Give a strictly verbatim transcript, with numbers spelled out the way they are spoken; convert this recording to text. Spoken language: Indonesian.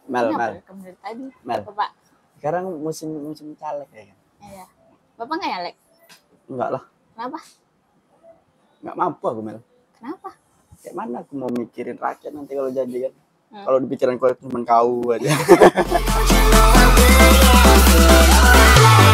Mel, Kenapa Mel. rekam dari tadi? Mel. Bapak. Sekarang musim musim caleg ya kan? Iya. Bapak nggak nyalek? Enggak lah, Kenapa? nggak mampu aku Mel. Kenapa? Kayak mana aku mau mikirin rakyat nanti kalau jadi kan? Hmm. Kalau di pikiranku cuma kau aja.